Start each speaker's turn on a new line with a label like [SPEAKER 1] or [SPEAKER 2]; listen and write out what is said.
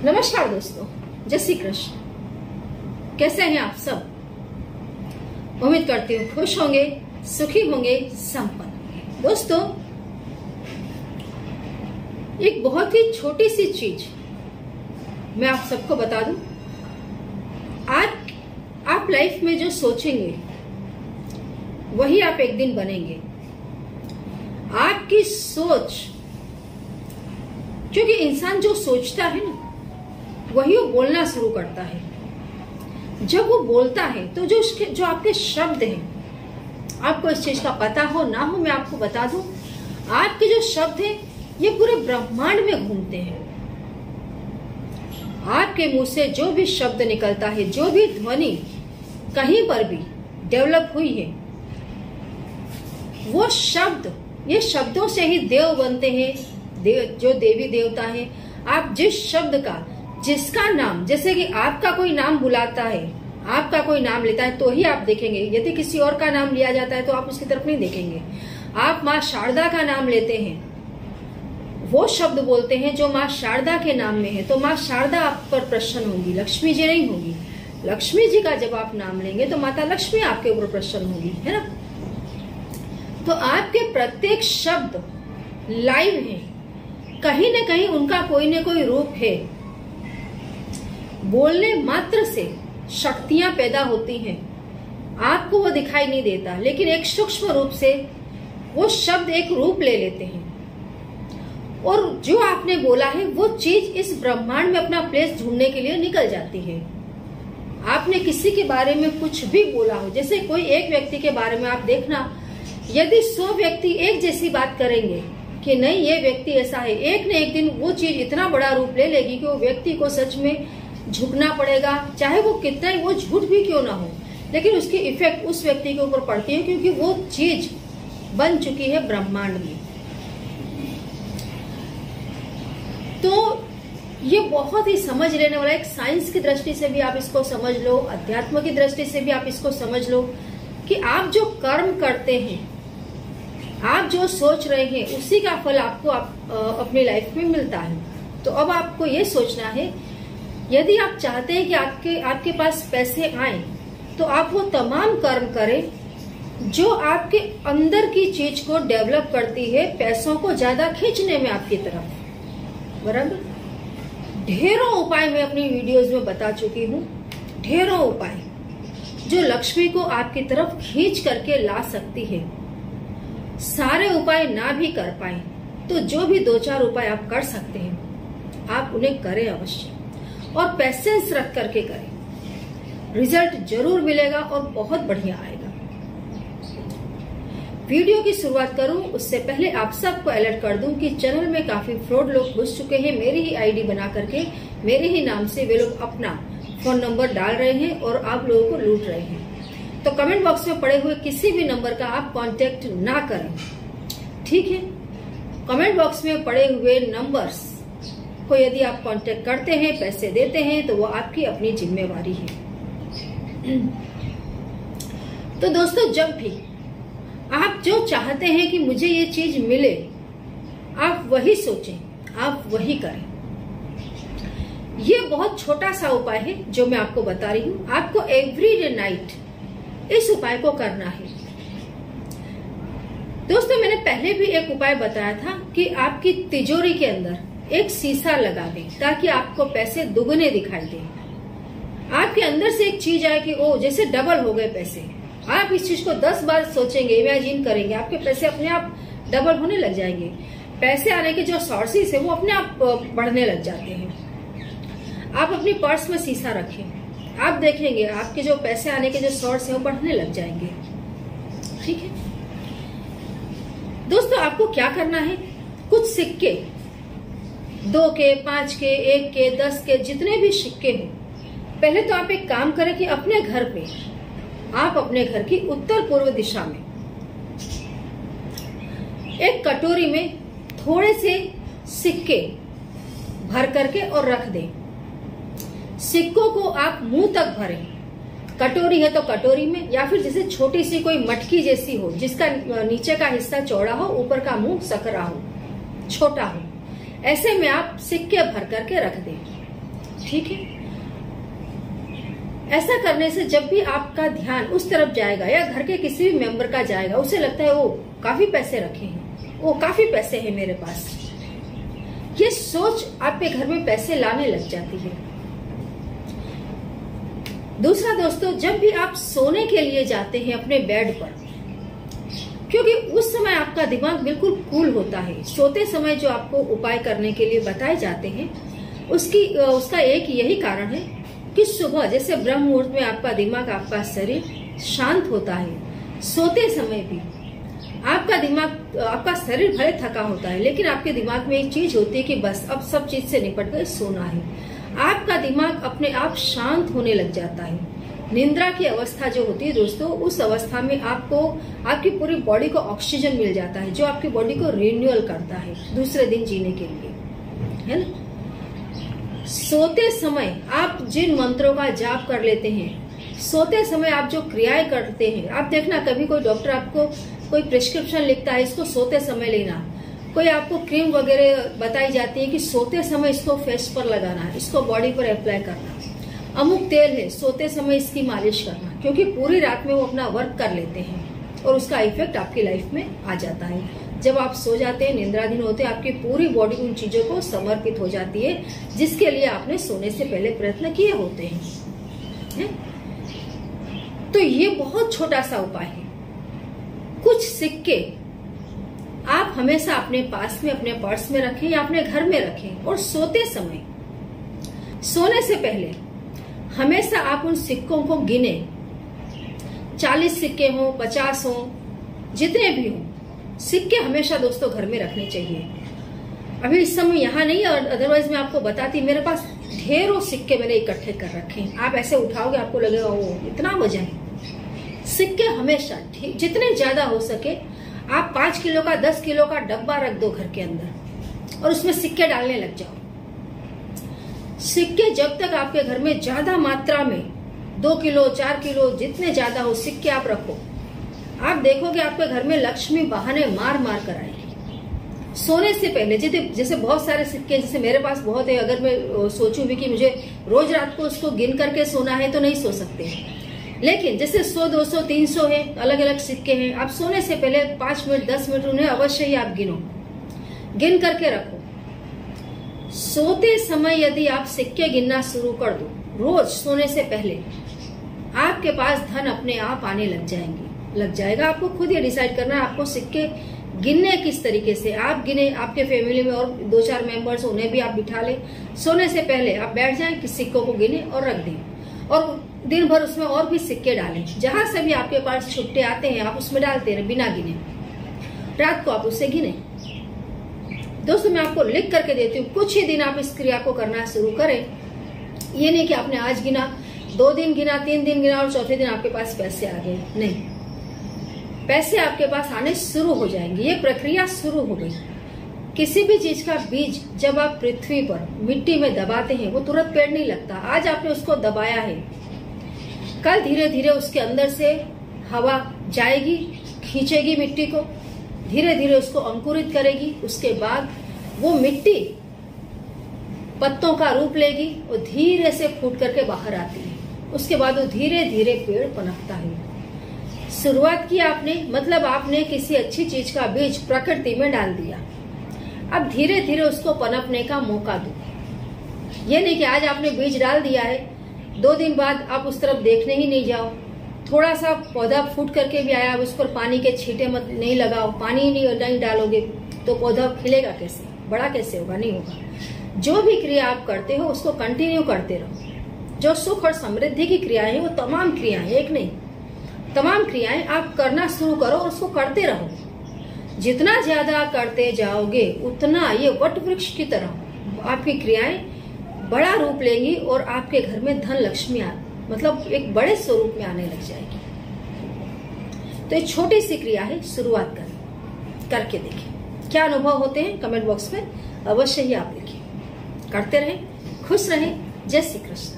[SPEAKER 1] नमस्कार दोस्तों, जय श्री कृष्ण। कैसे हैं आप सब? उम्मीद करती हूँ खुश होंगे, सुखी होंगे, संपन्न। दोस्तों, एक बहुत ही छोटी सी चीज मैं आप सबको बता दूं। आज आप लाइफ में जो सोचेंगे वही आप एक दिन बनेंगे। आपकी सोच, क्योंकि इंसान जो सोचता है ना वही वो बोलना शुरू करता है। जब वो बोलता है तो जो आपके शब्द हैं, आपको इस चीज का पता हो ना हो, मैं आपको बता दूं, आपके जो शब्द हैं ये पूरे ब्रह्मांड में घूमते हैं। आपके मुंह से जो भी शब्द निकलता है, जो भी ध्वनि कहीं पर भी डेवलप हुई है, वो शब्द, ये शब्दों से ही देव बनते हैं। जो देवी देवता है, आप जिस शब्द का, जिसका नाम, जैसे कि आपका कोई नाम बुलाता है, आपका कोई नाम लेता है तो ही आप देखेंगे। यदि किसी और का नाम लिया जाता है तो आप उसकी तरफ नहीं देखेंगे। आप माँ शारदा का नाम लेते हैं, वो शब्द बोलते हैं जो माँ शारदा के नाम में है, तो माँ शारदा आप पर प्रसन्न होगी, लक्ष्मी जी नहीं होगी। लक्ष्मी जी का जब आप नाम लेंगे तो माता लक्ष्मी आपके ऊपर प्रसन्न होगी, है ना। तो आपके प्रत्येक शब्द लाइव है, कहीं न कहीं उनका कोई न कोई रूप है। बोलने मात्र से शक्तियां पैदा होती हैं, आपको वो दिखाई नहीं देता, लेकिन एक सूक्ष्म रूप से वो शब्द एक रूप ले लेते हैं और जो आपने बोला है वो चीज इस ब्रह्मांड में अपना प्लेस ढूंढने के लिए निकल जाती है। आपने किसी के बारे में कुछ भी बोला हो, जैसे कोई एक व्यक्ति के बारे में आप देखना, यदि 100 व्यक्ति एक जैसी बात करेंगे कि नहीं ये व्यक्ति ऐसा है, एक न एक दिन वो चीज इतना बड़ा रूप ले लेगी कि वो व्यक्ति को सच में झुकना पड़ेगा, चाहे वो कितना ही वो झूठ भी क्यों ना हो, लेकिन उसकी इफेक्ट उस व्यक्ति के ऊपर पड़ती है, क्योंकि वो चीज बन चुकी है ब्रह्मांड में। तो ये बहुत ही समझ लेने वाला, एक साइंस की दृष्टि से भी आप इसको समझ लो, अध्यात्म की दृष्टि से भी आप इसको समझ लो कि आप जो कर्म करते हैं, आप जो सोच रहे हैं, उसी का फल आपको अपनी लाइफ में मिलता है। तो अब आपको ये सोचना है, यदि आप चाहते हैं कि आपके पास पैसे आए, तो आप वो तमाम कर्म करें जो आपके अंदर की चीज को डेवलप करती है, पैसों को ज्यादा खींचने में आपकी तरफ। बराबर, ढेरों उपाय मैं अपनी वीडियोस में बता चुकी हूँ, ढेरों उपाय जो लक्ष्मी को आपकी तरफ खींच करके ला सकती है। सारे उपाय ना भी कर पाए तो जो भी 2-4 उपाय आप कर सकते हैं, आप उन्हें करें अवश्य, और पेशेंस रख करके करें। रिजल्ट जरूर मिलेगा और बहुत बढ़िया आएगा। वीडियो की शुरुआत करूं उससे पहले आप सबको अलर्ट कर दूं कि चैनल में काफी फ्रॉड लोग घुस चुके हैं। मेरी ही आईडी बना करके मेरे ही नाम से वे लोग अपना फोन नंबर डाल रहे हैं और आप लोगों को लूट रहे हैं। तो कमेंट बॉक्स में पड़े हुए किसी भी नंबर का आप कांटेक्ट ना करें, ठीक है। कमेंट बॉक्स में पड़े हुए नंबर्स को यदि आप कांटेक्ट करते हैं, पैसे देते हैं, तो वो आपकी अपनी जिम्मेवारी है। तो दोस्तों, जब भी आप जो चाहते हैं कि मुझे ये चीज मिले, आप वही सोचें, आप वही करें। ये बहुत छोटा सा उपाय है जो मैं आपको बता रही हूँ। आपको एवरीडे नाइट इस उपाय को करना है। दोस्तों, मैंने पहले भी एक उपाय बताया था कि आपकी तिजोरी के अंदर एक शीशा लगा दें ताकि आपको पैसे दुगने दिखाई दें। आपके अंदर से एक चीज आए कि ओ, जैसे डबल हो गए पैसे। आप इस चीज को 10 बार सोचेंगे, इमेजिन करेंगे, आपके पैसे अपने आप डबल होने लग जाएंगे। पैसे आने के जो सोर्सेस है वो अपने आप बढ़ने लग जाते हैं। आप अपनी पर्स में शीशा रखें, आप देखेंगे आपके जो पैसे आने के जो सोर्स है वो बढ़ने लग जाएंगे, ठीक है। दोस्तों, आपको क्या करना है, कुछ सिक्के, 2 के, 5 के, 1 के, 10 के, जितने भी सिक्के हो, पहले तो आप एक काम करें कि अपने घर पे, आप अपने घर की उत्तर पूर्व दिशा में एक कटोरी में थोड़े से सिक्के भर करके और रख दें। सिक्कों को आप मुंह तक भरें। कटोरी है तो कटोरी में, या फिर जैसे छोटी सी कोई मटकी जैसी हो जिसका नीचे का हिस्सा चौड़ा हो, ऊपर का मुंह सकरा हो, छोटा हो, ऐसे में आप सिक्के भर करके रख दें। ठीक है। ऐसा करने से जब भी आपका ध्यान उस तरफ जाएगा या घर के किसी भी मेंबर का जाएगा, उसे लगता है वो काफी पैसे रखे हैं, वो काफी पैसे हैं मेरे पास, ये सोच आपके घर में पैसे लाने लग जाती है। दूसरा दोस्तों, जब भी आप सोने के लिए जाते हैं अपने बेड पर, क्योंकि उस समय आपका दिमाग बिल्कुल कूल होता है, सोते समय जो आपको उपाय करने के लिए बताए जाते हैं उसका एक यही कारण है कि सुबह जैसे ब्रह्म मुहूर्त में आपका दिमाग, आपका शरीर शांत होता है। सोते समय भी आपका दिमाग, आपका शरीर भले थका होता है, लेकिन आपके दिमाग में एक चीज होती है कि बस अब सब चीज से निपट गए, सोना है। आपका दिमाग अपने आप शांत होने लग जाता है। निद्रा की अवस्था जो होती है दोस्तों, उस अवस्था में आपको आपकी पूरी बॉडी को ऑक्सीजन मिल जाता है, जो आपकी बॉडी को रिन्यूअल करता है दूसरे दिन जीने के लिए, है ना। सोते समय आप जिन मंत्रों का जाप कर लेते हैं, सोते समय आप जो क्रियाएं करते हैं, आप देखना कभी कोई डॉक्टर आपको कोई प्रिस्क्रिप्शन लिखता है इसको सोते समय लेना, कोई आपको क्रीम वगैरह बताई जाती है कि सोते समय इसको फेस पर लगाना, इसको बॉडी पर अप्लाई करना, अमुक तेल है सोते समय इसकी मालिश करना, क्योंकि पूरी रात में वो अपना वर्क कर लेते हैं और उसका इफेक्ट आपकी लाइफ में आ जाता है। जब आप सो जाते हैं, निद्राधीन होते हैं, आपकी पूरी बॉडी उन चीजों को समर्पित हो जाती है जिसके लिए आपने सोने से पहले प्रयत्न किए होते हैं। तो ये बहुत छोटा सा उपाय है। कुछ सिक्के आप हमेशा अपने पास में, अपने पर्स में रखें या अपने घर में रखें, और सोते समय, सोने से पहले हमेशा आप उन सिक्कों को गिने। 40 सिक्के हों, 50 हों, जितने भी हों, सिक्के हमेशा दोस्तों घर में रखने चाहिए। अभी इस समय यहाँ नहीं, और अदरवाइज मैं आपको बताती, मेरे पास ढेरों सिक्के मैंने इकट्ठे कर रखे हैं। आप ऐसे उठाओगे आपको लगेगा वो इतना वजन है। सिक्के हमेशा जितने ज्यादा हो सके आप 5 किलो का, 10 किलो का डब्बा रख दो घर के अंदर और उसमें सिक्के डालने लग जाओ। सिक्के जब तक आपके घर में ज्यादा मात्रा में 2 किलो, 4 किलो, जितने ज्यादा हो सिक्के आप रखो, आप देखोगे आपके घर में लक्ष्मी बहाने मार मार कर आएगी। सोने से पहले जैसे बहुत सारे सिक्के, जैसे मेरे पास बहुत है, अगर मैं सोचूं भी कि मुझे रोज रात को उसको गिन करके सोना है तो नहीं सो सकते, लेकिन जैसे 100, 200, 300 है, अलग अलग सिक्के हैं, आप सोने से पहले 5 मिनट, 10 मिनट उन्हें अवश्य ही आप गिन करके रखो। सोते समय यदि आप सिक्के गिनना शुरू कर दो रोज सोने से पहले, आपके पास धन अपने आप आने लग जाएगा। आपको खुद ये डिसाइड करना है आपको सिक्के गिनने किस तरीके से। आप गिने, आपके फैमिली में और 2-4 मेंबर्स, उन्हें भी आप बिठा ले, सोने से पहले आप बैठ जाएं कि सिक्कों को गिने और रख दें, और दिन भर उसमें और भी सिक्के डालें। जहां से भी आपके पास छुट्टे आते हैं आप उसमें डालते रहे बिना गिने, रात को आप उससे गिने। दोस्तों मैं आपको लिख करके देती हूँ, कुछ ही दिन आप इस क्रिया को करना शुरू करें। ये नहीं कि आपने आज गिना, 2 दिन गिना, 3 दिन गिना और चौथे दिन आपके पास पैसे आ गए, नहीं, पैसे आपके पास आने शुरू हो जाएंगे। ये प्रक्रिया शुरू हो गई। किसी भी चीज का बीज जब आप पृथ्वी पर मिट्टी में दबाते हैं वो तुरंत पेड़ नहीं लगता। आज आपने उसको दबाया है, कल धीरे धीरे उसके अंदर से हवा जाएगी, खींचेगी मिट्टी को, धीरे धीरे उसको अंकुरित करेगी, उसके बाद वो मिट्टी पत्तों का रूप लेगी और धीरे से फूट करके बाहर आती है। उसके बाद वो धीरे धीरे पेड़ पनपता है। शुरुआत की आपने, मतलब आपने किसी अच्छी चीज का बीज प्रकृति में डाल दिया, अब धीरे धीरे उसको पनपने का मौका दो। ये नहीं कि आज आपने बीज डाल दिया है, 2 दिन बाद आप उस तरफ देखने ही नहीं जाओ। थोड़ा सा पौधा फूट करके भी आया, उस पर पानी के छींटे मत नहीं लगाओ, पानी नहीं डालोगे तो पौधा खिलेगा कैसे, बड़ा कैसे होगा, नहीं होगा। जो भी क्रिया आप करते हो उसको कंटिन्यू करते रहो। जो सुख और समृद्धि की क्रियाएं हैं वो तमाम क्रियाएं, एक नहीं, तमाम क्रियाएं आप करना शुरू करो और उसको करते रहो। जितना ज्यादा करते जाओगे उतना ये वट वृक्ष की तरह आपकी क्रियाएं बड़ा रूप लेंगी और आपके घर में धन लक्ष्मी मतलब एक बड़े स्वरूप में आने लग जाएगी। तो एक छोटी सी क्रिया है, शुरुआत करें, करके देखें। क्या अनुभव होते हैं कमेंट बॉक्स में अवश्य ही आप लिखिए। करते रहें, खुश रहें। जय श्री कृष्ण।